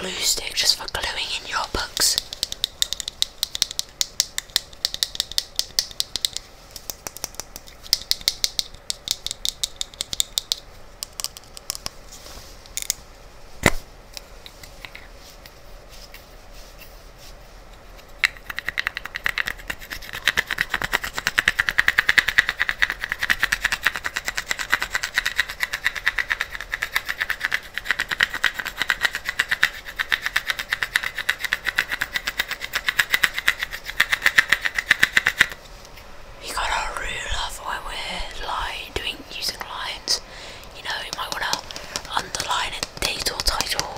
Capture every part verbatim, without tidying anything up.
glue stick just for gluing in your books. We got a ruler for when we're line doing using lines. You know, you might want to underline a date or title.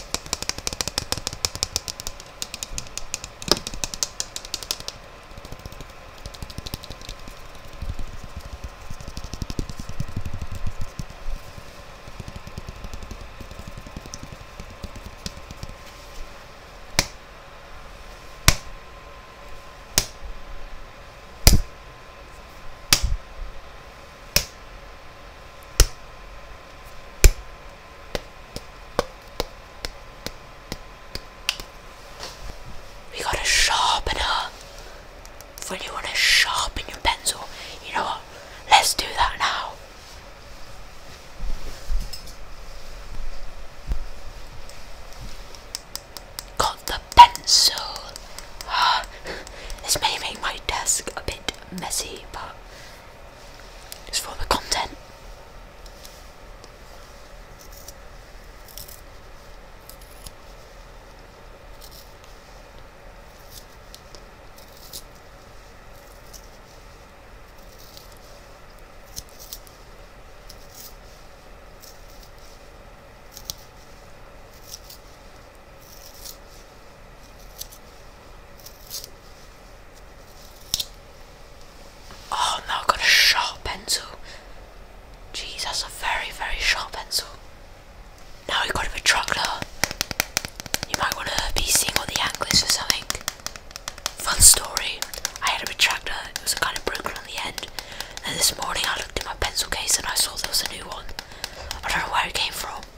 We got a sharpener for when you want to sharpen your pencil. You know what? Let's do that now. Got the pencil. Ah, this may make my desk a bit messy, but it's for the content. Oh, now I've got a sharp pencil. Jeez, that's a very, very sharp pencil. Now we've got a retractor. You might want to be seeing what the angle is for something. Fun story. I had a retractor, it was kind of broken on the end. And this morning I looked in my pencil case and I saw there was a new one. I don't know where it came from.